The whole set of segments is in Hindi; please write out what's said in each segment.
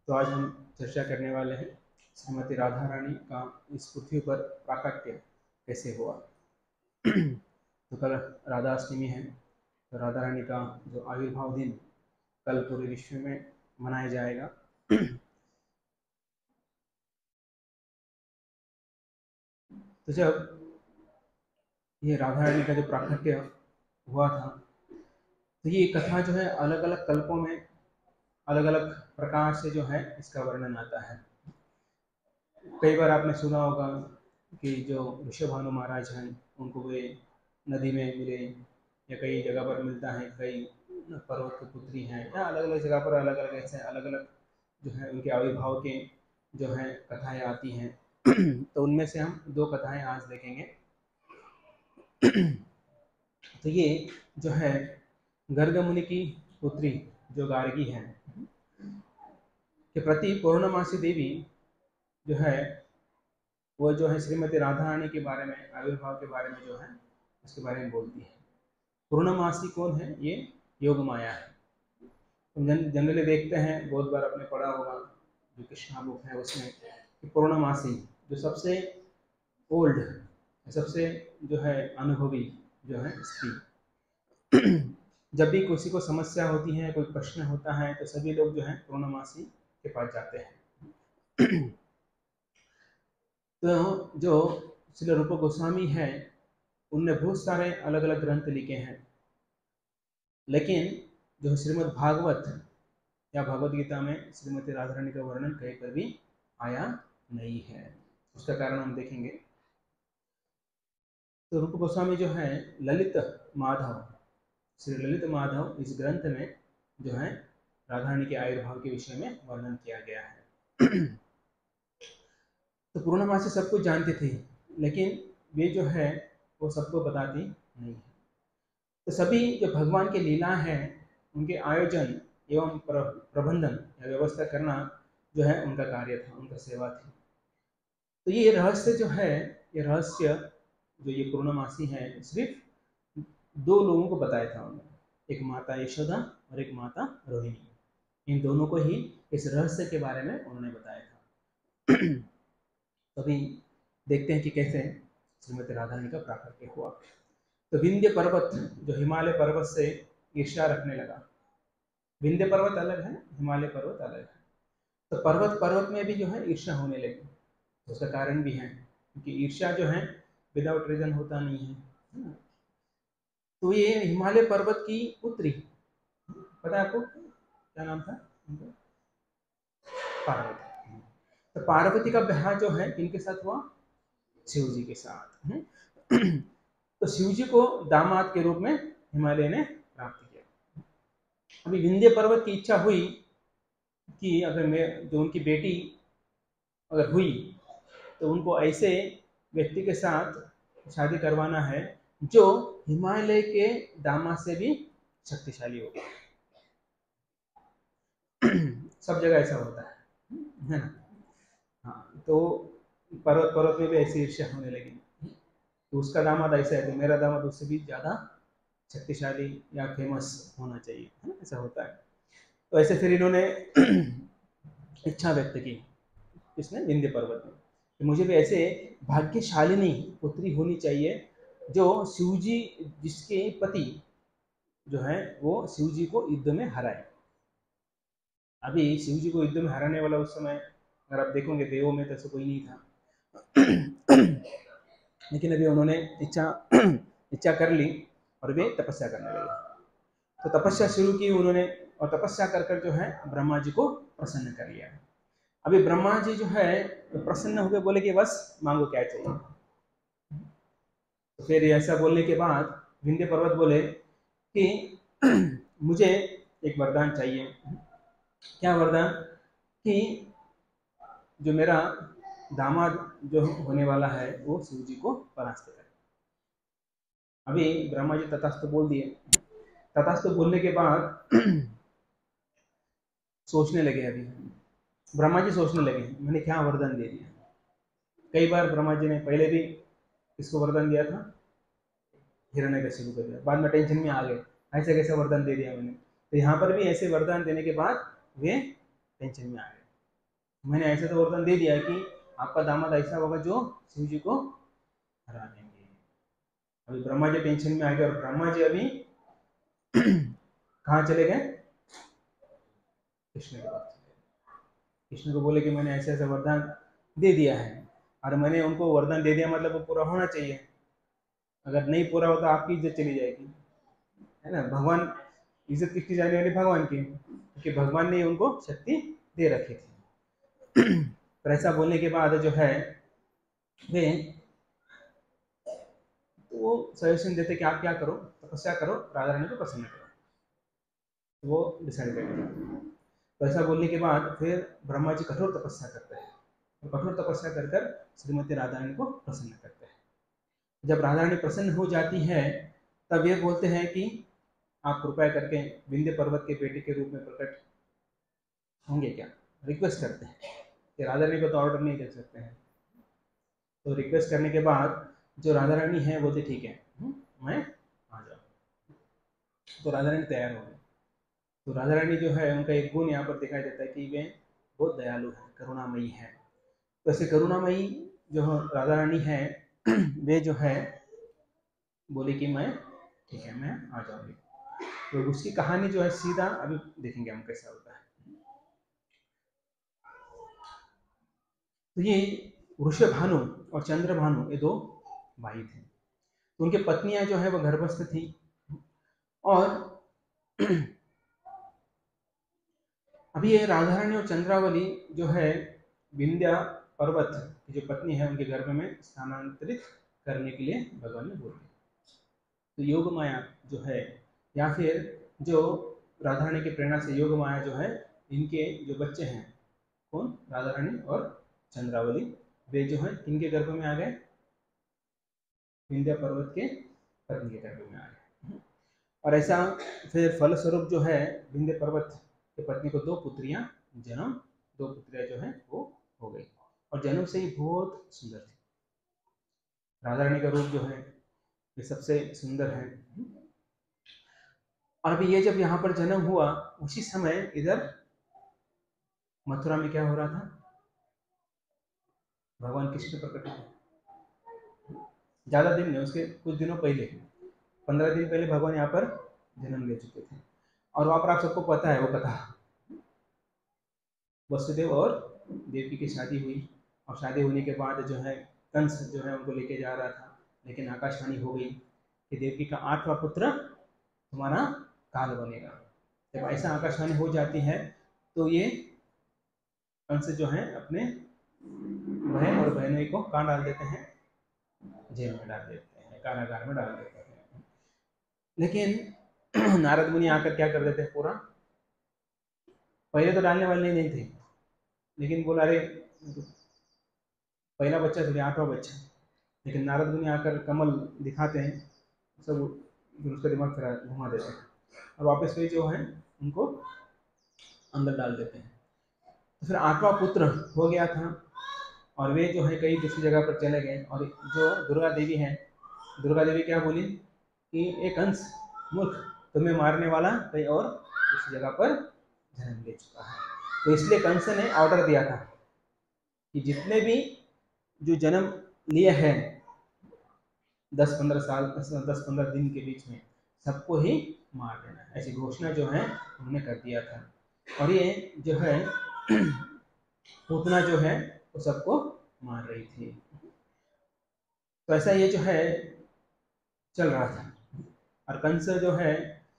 तो आज हम चर्चा करने वाले हैं श्रीमती राधा रानी का इस पृथ्वी पर प्राकट्य कैसे हुआ। तो कल राधा अष्टमी है, तो राधा रानी का जो आविर्भाव दिन कल पूरे विश्व में मनाया जाएगा। तो जब ये राधा रानी का जो प्राकट्य हुआ था, तो ये कथा जो है अलग अलग कल्पों में अलग अलग प्रकार से जो है इसका वर्णन आता है। कई बार आपने सुना होगा कि जो ऋषभानु महाराज हैं उनको वे नदी में मिले, या कई जगह पर मिलता है, कई पर्वत की पुत्री हैं, या अलग अलग जगह पर अलग अलग ऐसे अलग अलग जो है उनके आविर्भाव के जो है कथाएं आती हैं। तो उनमें से हम दो कथाएं आज देखेंगे। तो ये जो है गर्ग मुनि की पुत्री जो गार्गी है के प्रति पूर्णमासी देवी जो है वो जो है श्रीमती राधा रानी के बारे में, आविर्भाव के बारे में जो है उसके बारे में बोलती है। पूर्णमासी कौन है? ये योग माया है। हम जनरली देखते हैं, बहुत बार आपने पढ़ा होगा जो कृष्णा बुक है उसमें, कि पूर्णमासी जो सबसे ओल्ड, सबसे जो है अनुभवी जो है स्त्री, जब भी किसी को समस्या होती है, कोई प्रश्न होता है, तो सभी लोग जो है पूर्णमासी के पास जाते हैं। तो जो श्री रूप गोस्वामी है उनने बहुत सारे अलग अलग ग्रंथ लिखे हैं, लेकिन जो श्रीमद् भागवत या भगवद गीता में श्रीमती राधा रानी का वर्णन कहीं पर भी आया नहीं है। उसका कारण हम देखेंगे। तो रूप गोस्वामी जो है ललित माधव, श्री ललित माधव इस ग्रंथ में जो है राधा रानी के आविर्भाव के विषय में वर्णन किया गया है। तो पूर्णमासी सब कुछ जानती थी, लेकिन वे जो है वो सबको बताती नहीं है। तो सभी जो भगवान की लीला है उनके आयोजन एवं प्रबंधन या व्यवस्था करना जो है उनका कार्य था, उनका सेवा थी। तो ये रहस्य जो है, ये रहस्य जो ये पूर्णमासी है, सिर्फ दो लोगों को बताया था उन्होंने, एक माता यशोदा और एक माता रोहिणी। इन दोनों को ही इस रहस्य के बारे में उन्होंने बताया था। अभी देखते हैं कि कैसे श्रीमती राधा रानी का प्राकट्य हुआ। तो विंध्य पर्वत जो हिमालय पर्वत से ईर्ष्या रखने लगा। विंध्य पर्वत अलग है, हिमालय पर्वत अलग है। तो पर्वत पर्वत में भी जो है ईर्ष्या होने लगी। तो उसका कारण भी है, क्योंकि ईर्ष्या जो है विदाउट रीजन होता नहीं है। तो ये हिमालय पर्वत की पुत्री, पता है आपको क्या नाम था? पार्वती। तो पार्वती का ब्याह जो है किनके साथ हुआ? शिव जी के साथ। तो शिव जी को दामाद के रूप में हिमालय ने प्राप्त किया। अभी विंध्य पर्वत की इच्छा हुई कि अगर जो उनकी बेटी अगर हुई तो उनको ऐसे व्यक्ति के साथ शादी करवाना है जो हिमालय के दामाद से भी शक्तिशाली होगा। सब जगह ऐसा होता है ना? हाँ, तो पर्वत पर्वत में भी ऐसी ईर्ष्या होने लगी। तो उसका दामाद ऐसा है तो मेरा दामाद उससे भी ज़्यादा शक्तिशाली या फेमस होना चाहिए, है ना? ऐसा होता है। तो ऐसे फिर इन्होंने इच्छा व्यक्त की, किसने? विंध्य पर्वत में, कि मुझे भी ऐसे भाग्यशालिनी पुत्री होनी चाहिए जो शिवजी, जिसके पति जो है वो शिवजी को युद्ध में हराए। अभी शिवजी को युद्ध में हराने वाला उस समय अगर आप देखोगे देवों में तो ऐसा कोई नहीं था। लेकिन अभी उन्होंने इच्छा कर ली और वे तपस्या करने लगे। तो तपस्या शुरू की उन्होंने, और तपस्या कर कर जो है ब्रह्मा जी को प्रसन्न कर लिया। अभी ब्रह्मा जी जो है प्रसन्न होकर बोले कि बस मांगो क्या चाहिए। तो फिर ऐसा बोलने के बाद विंध्य पर्वत बोले कि मुझे एक वरदान चाहिए। क्या वरदान? कि जो मेरा दामाद जो होने वाला है वो शिव जी को परास्त करे। अभी ब्रह्मा जी तथास्तु बोल दिए। तथास्तु बोलने के बाद सोचने लगे। अभी ब्रह्मा जी सोचने लगे मैंने क्या वरदान दे दिया। कई बार ब्रह्मा जी ने पहले भी इसको वरदान दिया था, हिरण्यकशिपु को दिया, बाद में टेंशन में आ गए ऐसे कैसे वरदान दे दिया मैंने। तो यहाँ पर भी ऐसे वरदान देने के बाद वे टेंशन में आ गए। मैंने ऐसे तो वरदान दे दिया कि आपका दामाद ऐसा होगा जो शिव जी को हरा देंगे। अभी ब्रह्मा जी टेंशन में आ गए और ब्रह्मा जी अभी कहाँ चले गए? कृष्ण के पास चले गए। कृष्ण को बोले कि मैंने ऐसे ऐसा वरदान दे दिया है, और मैंने उनको वरदान दे दिया मतलब वो पूरा होना चाहिए, अगर नहीं पूरा होता आपकी इज्जत चली जाएगी, है ना। भगवान, इज्जत किसकी जाने वाली? भगवान की, क्योंकि भगवान ने उनको शक्ति दे रखी थी। पर ऐसा बोलने के बाद जो है वे, तो वो सजेशन देते कि आप क्या करो, तपस्या करो, राधा रानी को प्रसन्न करो। तो वो डिसाइड करते। तो ऐसा बोलने के बाद फिर ब्रह्मा जी कठोर तपस्या करते हैं, और कठोर तपस्या कर कर श्रीमती राधा रानी को प्रसन्न करते हैं। जब राधा रानी प्रसन्न हो जाती है तब ये बोलते हैं कि आप कृपया करके विंध्य पर्वत के बेटे के रूप में प्रकट होंगे क्या? रिक्वेस्ट करते हैं कि राधा रानी को तो ऑर्डर नहीं दे सकते हैं। तो रिक्वेस्ट करने के बाद जो राधा रानी है बोलते ठीक है, मैं आ जाऊँ। तो राधा रानी तैयार हो गई। तो राधा रानी जो है उनका एक गुण यहाँ पर दिखाई देता है कि वे बहुत दयालु है, करुणामयी है। तो ऐसे करुणामयी जो राधा रानी है वे जो है बोले कि मैं ठीक है, मैं आ जाऊंगी। तो उसकी कहानी जो है सीधा अभी देखेंगे हम कैसा होता है। तो ये वृषभानु और चंद्रभानु ये दो भाई थे। तो उनकी पत्नियां जो है वो गर्भस्थ थी, और अभी ये राधा रानी और चंद्रावली जो है विंध्या पर्वत की जो पत्नी है उनके गर्भ में स्थानांतरित करने के लिए भगवान ने बोल दिया। तो योग माया जो है, या फिर जो राधा रानी की प्रेरणा से योग माया जो है, इनके जो बच्चे हैं, कौन? राधा रानी और चंद्रावली, वे जो है इनके गर्भ में आ गए, विंध्या पर्वत के पत्नी के गर्भ में आ गए। और ऐसा फिर फलस्वरूप जो है विंध्य पर्वत के पत्नी को दो पुत्रियां जो है वो हो गई, और जन्म से ही बहुत सुंदर थी। राधा रानी का रूप जो है ये सबसे सुंदर है। और अभी ये जब यहाँ पर जन्म हुआ उसी समय इधर मथुरा में क्या हो रहा था? भगवान कृष्ण प्रकट हुए। ज्यादा दिन नहीं, उसके कुछ दिनों पहले, 15 दिन पहले भगवान यहाँ पर जन्म ले चुके थे। और वहां पर आप सबको पता है वो कथा, वसुदेव और देवकी की शादी हुई, और शादी होने के बाद जो है कंस जो है उनको लेके जा रहा था, लेकिन आकाशवाणी हो गई कि देवकी का 8वां पुत्र तुम्हारा काल बनेगा। जब ऐसा आकाशवाणी हो जाती है तो ये कंस जो है अपने बहन और बहनोई को कहाँ डाल देते हैं? जेल में डाल देते हैं, कारागार में डाल देते हैं। लेकिन नारद मुनि आकर क्या कर देते हैं? पूरा, पहले तो डालने वाले नहीं थे, लेकिन बोला अरे पहला बच्चा तो 8वां बच्चा, लेकिन नारद मुनि आकर कमल दिखाते हैं, सब फिर उसका दिमाग फिर घुमा देते हैं, और वापस वही जो है उनको अंदर डाल देते हैं। तो फिर 8वां पुत्र हो गया था, और वे जो है कई दूसरी जगह पर चले गए, और जो दुर्गा देवी है, दुर्गा देवी क्या बोली कि एक अंश मूर्ख, तुम्हें मारने वाला कहीं और दूसरी जगह पर जन्म ले चुका है। तो इसलिए कंस ने ऑर्डर दिया था कि जितने भी जो जन्म लिए हैं 10-15 साल 10-15 दिन के बीच में, सबको ही मार देना, ऐसी घोषणा जो है उन्होंने कर दिया था। और ये जो है पूतना जो है वो सबको मार रही थी। तो ऐसा ये जो है चल रहा था, और कंस जो है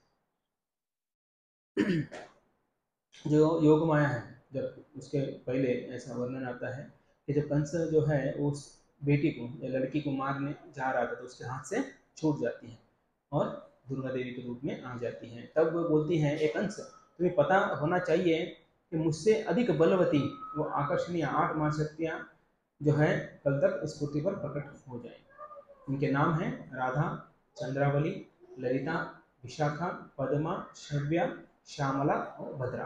जो योग माया है, जब उसके पहले ऐसा वर्णन आता है कि जब कंस जो है उस बेटी को या लड़की को मारने जा रहा था तो उसके हाथ से छूट जाती है और दुर्गा देवी के रूप में आ जाती है। तब वो बोलती है, एक कंस, तुम्हें पता होना चाहिए कि मुझसे अधिक बलवती वो आकर्षणीय 8 महाशक्तियाँ जो है कल तक इस पृथ्वी पर प्रकट हो जाए। इनके नाम हैं राधा, चंद्रावली, ललिता, विशाखा, पद्मा, श्रव्या, श्यामला और भद्रा।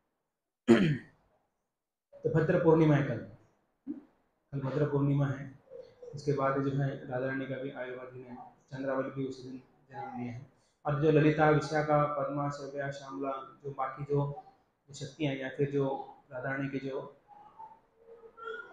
तो भद्र पूर्णिमा है कल भद्र पूर्णिमा है। उसके बाद जो है राधा रानी का भी आयुर्वेद दिन है, चंद्रावली भी उसी दिन जन्म लिए हैं। और जो ललिता, विशाखा, पद्मा, श्रव्या, श्यामला, जो बाकी जो शक्तियाँ या फिर जो राधा रानी के जो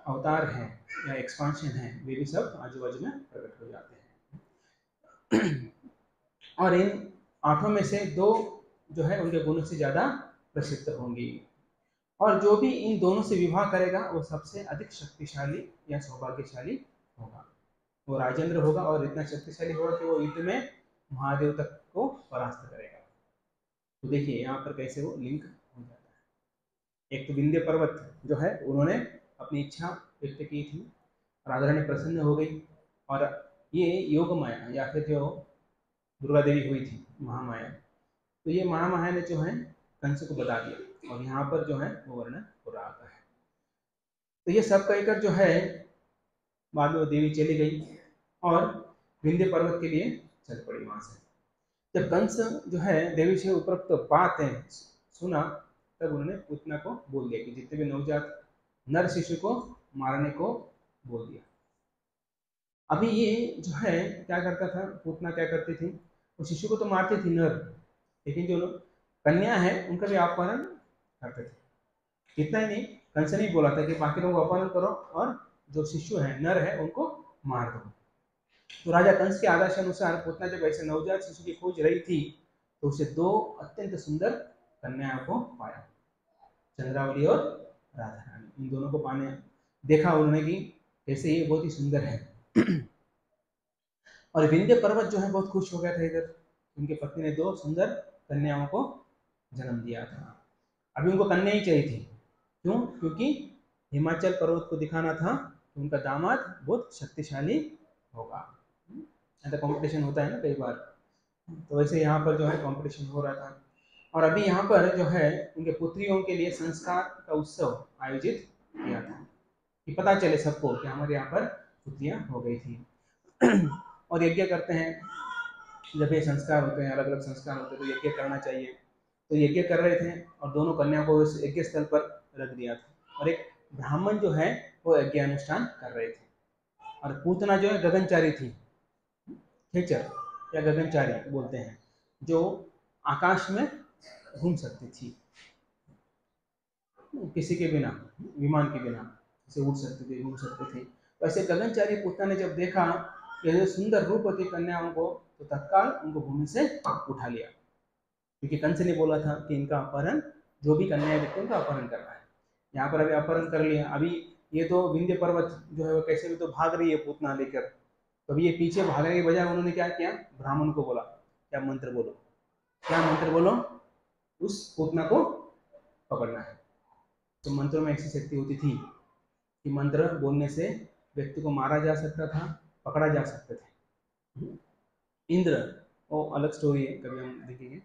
अवतार है या एक्सपांशन है वे भी सब आजू बाजू में प्रकट हो जाते हैं। और इन 8 में से 2 जो है उनके गुणों से ज़्यादा प्रसिद्ध होंगी, और जो भी इन दोनों से विवाह करेगा वो सबसे अधिक शक्तिशाली या सौभाग्यशाली होगा, वो राजेंद्र होगा और इतना शक्तिशाली होगा कि वो युद्ध में महादेव तक को परास्त करेगा। तो देखिए यहाँ पर कैसे वो लिंक हो जाता है। एक तो विंध्य पर्वत जो है उन्होंने अपनी इच्छा व्यक्त की थी, राधा रानी प्रसन्न हो गई, और ये योग माया या फिर जो दुर्गा देवी हुई थी महामाया, तो ये महामाया ने जो है कंस को बता दिया, और यहाँ पर जो है वो वर्णन हो रहा है। तो ये सब कहकर जो है बाद में वो देवी चली गई और विंध्य पर्वत के लिए चल पड़ी वहां से। जब कंस जो है देवी से उपरोक्त बात है सुना, तब उन्होंने पूतना को बोल दिया कि जितने भी नवजात नर शिशु को मारने को बोल दिया। अभी ये जो है क्या करता था, पूतना क्या करती थी, वो शिशु को तो मारती थी नर, लेकिन जो कन्या है उनका भी अपहरण करते थे। इतना ही नहीं, कंस ने बोला था कि बाकी लोगों को अपहरण करो और जो शिशु है नर है उनको मार दो। तो राजा कंस के आदेश अनुसार पूतना जब ऐसे नवजात शिशु की खोज रही थी, तो उसे 2 अत्यंत सुंदर कन्याओं को पाया, चंद्रावली और राधा रानी। इन दोनों को पाने देखा उन्होंने कि कैसे ये बहुत ही सुंदर है। और विंध्य पर्वत जो है बहुत खुश हो गया था इधर, उनके पत्नी ने 2 सुंदर कन्याओं को जन्म दिया था। अभी उनको कन्या ही चाहिए थी, क्यों? क्योंकि हिमाचल पर्वत को दिखाना था कि उनका दामाद बहुत शक्तिशाली होगा। ऐसा कंपटीशन होता है ना कई बार, तो वैसे यहाँ पर जो है कंपटीशन हो रहा था। और अभी यहाँ पर जो है उनके पुत्रियों के लिए संस्कार का उत्सव आयोजित किया था कि पता चले सबको कि हमारे यहाँ पर पुत्रियाँ हो गई थी। और यज्ञ करते हैं, जब ये संस्कार होते हैं, अलग अलग संस्कार होते हैं, तो यज्ञ करना चाहिए। तो यज्ञ कर रहे थे और दोनों कन्या को उस यज्ञ स्थल पर रख दिया था, और एक ब्राह्मण जो है वो यज्ञ अनुष्ठान कर रहे थे, और पूतना जो है गगनचारी थी, खेचर या गगनचारी बोलते हैं, जो आकाश में घूम सकती थी किसी के बिना, विमान के बिना, जैसे उड़ सकते थे, घूम सकते थे। वैसे गगनचारी पूतना ने जब देखा कि सुंदर रूपवती कन्याओं को, तो तत्काल उनको भूमि से उठा लिया, क्योंकि कंस ने बोला था कि इनका अपहरण, जो भी कन्याएं देखते हैं उनका अपहरण करना है। यहाँ पर अभी अपहरण कर लिया। अभी ये तो विंध्य पर्वत जो है वो कैसे भी तो भाग रही है पूतना लेकर, तो अभी ये पीछे भागने के बजाय उन्होंने क्या किया, ब्राह्मण को बोला क्या मंत्र बोलो, क्या मंत्र बोलो, उस पूतना को पकड़ना है। तो मंत्रों में ऐसी शक्ति होती थी कि मंत्र बोलने से व्यक्ति को मारा जा सकता था, पकड़ा जा सकते थे। इंद्र, वो अलग स्टोरी है, कभी हम देखेंगे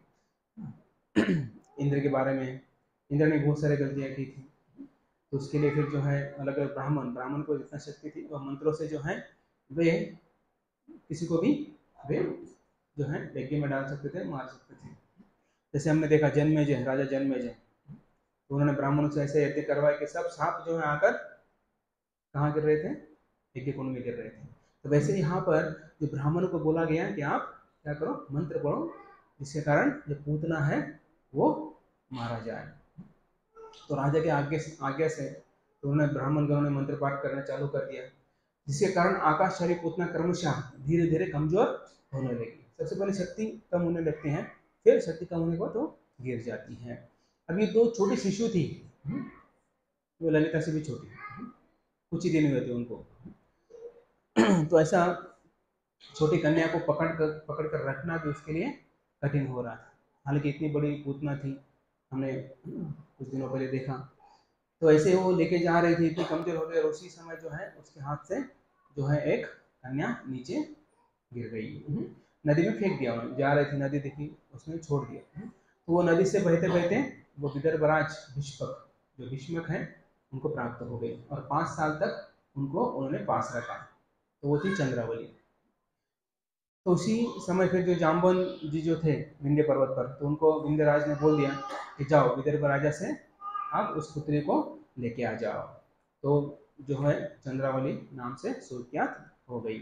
इंद्र के बारे में। इंद्र ने बहुत सारी गलतियां की थी, तो उसके लिए फिर जो है अलग अलग ब्राह्मण को जितना शक्ति थी वह मंत्रों से जो है वे किसी को भी वे जो है यज्ञ में डाल सकते थे, मार सकते थे। जैसे हमने देखा जन्मेजय, राजा जन्मेजय, तो उन्होंने ब्राह्मणों से ऐसे यज्ञ करवाए कि सब सांप जो है आकर कहाँ गिर रहे थे, यज्ञ कुंड में गिर रहे थे। तो वैसे यहाँ पर जो ब्राह्मणों को बोला गया कि आप क्या करो, मंत्र पढ़ो, जिसके कारण जो पूतना है वो मारा जाए। तो राजा के आज्ञा से तो उन्होंने ब्राह्मणगणों ने मंत्र पाठ करना चालू कर दिया, जिसके कारण आकाशचारी पूतना क्रमशः धीरे धीरे कमजोर होने लगी। सबसे पहले शक्ति कम होने लगती है, फिर शक्ति कम होने के बाद तो गिर जाती है। अब ये 2 छोटी शिशु थी, वो ललिता से भी छोटी, कुछ ही दिन हुए थे उनको। तो ऐसा छोटी कन्या को पकड़ कर रखना भी उसके लिए कठिन हो रहा था। हालांकि इतनी बड़ी पूतना थी, हमने कुछ दिनों पहले देखा। तो ऐसे वो लेके जा रही थी, इतनी कमजोर हो गई, और उसी समय जो है उसके हाथ से जो है एक कन्या नीचे गिर गई, नदी में फेंक दिया। जा रही थी, नदी दिखी, उसने छोड़ दिया। तो वो नदी से बहते बहते वो विदर्भराज भीष्मक, जो भीष्मक है, उनको प्राप्त हो गई, और 5 साल तक उनको उन्होंने पास रखा। तो वो थी चंद्रावली। तो उसी समय फिर जो जाम्बवन जी जो थे विंध्य पर्वत पर, तो उनको विंध्यराज ने बोल दिया कि जाओ विदर्भ राजा से आप उस पुत्री को लेके आ जाओ। तो जो है चंद्रावली नाम से सुख्यात हो गई।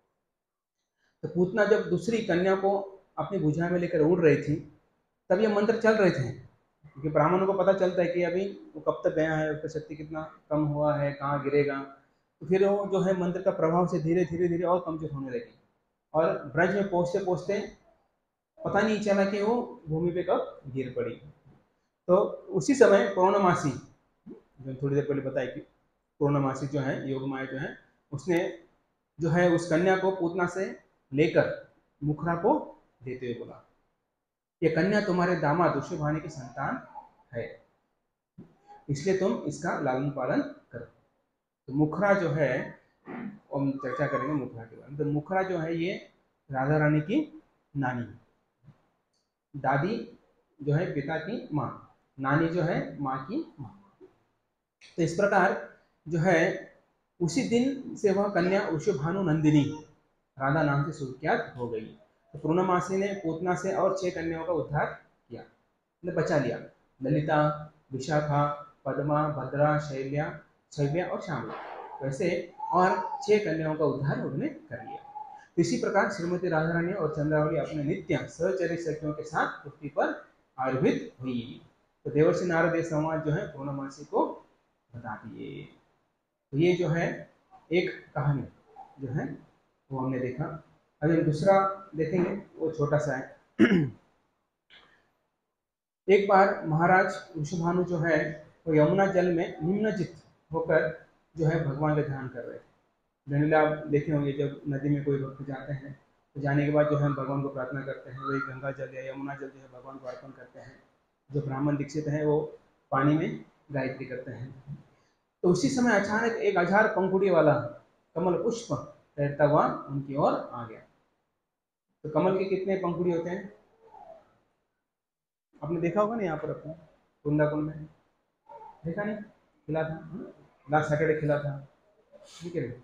तो पूतना जब दूसरी कन्या को अपनी भुजा में लेकर उड़ रही थी, तब ये मंत्र चल रहे थे क्योंकि ब्राह्मणों को पता चलता है कि अभी वो कब तक गया है, उसका शक्ति कितना कम हुआ है, कहाँ गिरेगा, तो फिर वो जो है मंत्र का प्रभाव से धीरे धीरे धीरे और कमजोर होने लगी। और ब्रज में पहुँचते पहुँचते पता नहीं चला कि वो भूमि पे कब गिर पड़ी। तो उसी समय पौर्णमासी, जो थोड़ी देर पहले बताई कि पूर्णमासी जो है योग माया जो है, उसने जो है उस कन्या को पूतना से लेकर मुखरा को देते हुए बोला, ये कन्या तुम्हारे दामाद ऋषभानु की संतान है, इसलिए तुम इसका लालन पालन करो। तो मुखरा जो है, हम चर्चा करेंगे मुखरा के बारे में। तो मुखरा जो है ये राधा रानी की नानी, दादी जो है पिता की माँ, नानी जो है माँ की माँ। तो इस प्रकार जो है उसी दिन से वह कन्या ऋषभानु नंदिनी राधा नाम से सुख्यात हो गई। तो पूर्णमासी ने पूतना से और 6 कन्याओं का उद्धार किया, मतलब बचा लिया, ललिता, विशाखा, पद्मा, भद्रा, शैव्या और श्यामला, वैसे और 6 कन्याओं का उद्धार उन्होंने कर लिया। तो इसी प्रकार श्रीमती राधा रानी और चंद्रावली अपने नित्य सहचरी सखियों के साथ पृथ्वी पर आविर्भूत हुई। तो देवर्षि नारद संवाद जो है पूर्णमासी को बता दिए। तो ये जो है एक कहानी जो है वो हमने देखा। अभी दूसरा देखेंगे, वो छोटा सा है। एक बार महाराज ऋषभानु जो है वो यमुना जल में निम्नजित होकर जो है भगवान का ध्यान कर रहे थे। जनरली आप देखे होंगे जब नदी में कोई भक्त जाते हैं तो जाने के बाद जो है भगवान को प्रार्थना करते हैं, वही गंगा जल या यमुना जल जो है भगवान को अर्पण करते हैं। जो ब्राह्मण दीक्षित हैं वो पानी में गायत्री करते हैं। तो उसी समय अचानक एक 1000 पंखुड़ी वाला कमल पुष्प तैरता हुआ उनकी ओर आ गया। तो कमल के कितने पंखुड़ी होते हैं आपने देखा होगा ना, यहाँ पर अपने कुंदाकुंड में देखा नहीं, खिला था लास्ट सैटरडे खिला था, ठीक है।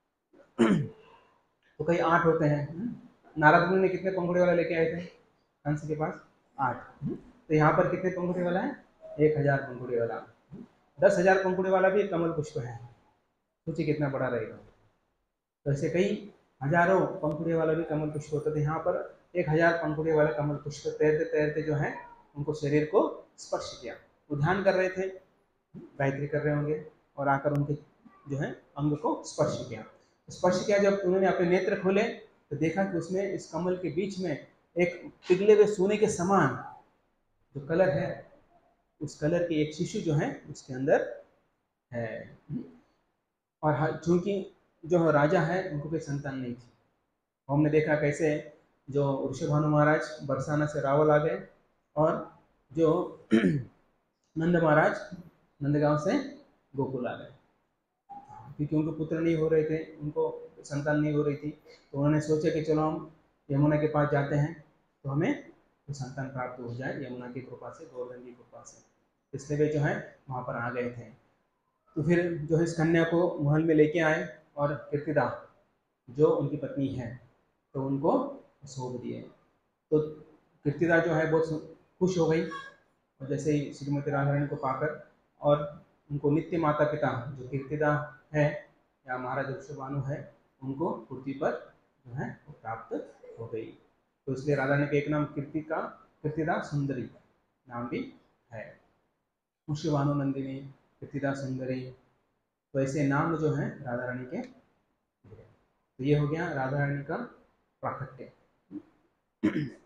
तो कई 8 होते हैं। नारद मुनि ने कितने पंखुड़ी वाला लेके आए थे हंस के पास? 8। तो यहाँ पर कितने पंखुड़ी वाला है? 1000 पंखुड़ी वाला। 10,000 पंखुड़ी वाला भी कमल पुष्प है, सोचिए कितना बड़ा रहेगा। तो ऐसे कई हजारों पंखुड़ी वाला भी कमल पुष्प होता था। यहाँ पर 1000 पंखुड़ी वाला कमल पुष्प तैरते तैरते जो है उनको शरीर को स्पर्श किया। वो ध्यान कर रहे थे, गायत्री कर रहे होंगे, और आकर उनके जो है अंग को स्पर्श किया। स्पर्श किया, जब उन्होंने अपने नेत्र खोले तो देखा कि उसमें इस कमल के बीच में एक पिघले हुए सोने के समान जो कलर है, उस कलर की एक शिशु जो है उसके अंदर है। और चूंकि जो राजा है उनको कोई संतान नहीं थी। हमने देखा कैसे जो ऋषभानु महाराज बरसाना से रावल आ गए, और जो नंद महाराज नंदगांव से गोकुल आ गए, क्योंकि उनको पुत्र नहीं हो रहे थे, उनको संतान नहीं हो रही थी। तो उन्होंने सोचा कि चलो हम यमुना के पास जाते हैं तो हमें तो संतान प्राप्त हो जाए यमुना की कृपा से, गोवर्धन की कृपा से। इसलिए वे जो है वहाँ पर आ गए थे। तो फिर जो है इस कन्या को महल में लेके आए, और कीर्तिदा जो उनकी पत्नी है तो उनको सौंप दिए। तो कीर्तिदा जो है बहुत खुश हो गई, और जैसे ही श्रीमती राधा रानी को पाकर, और उनको नित्य माता पिता जो कीर्तिदा है या महाराज ऋषभानु है, उनको पृथ्वी पर जो है प्राप्त हो गई। तो इसलिए राधा रानी का एक नाम कीर्तिदा सुंदरी नाम भी है, ऋषभानु नंदिनी, कीर्तिदा सुंदरी। तो ऐसे नाम जो है राधा रानी के। तो ये हो गया राधा रानी का प्राकट्य।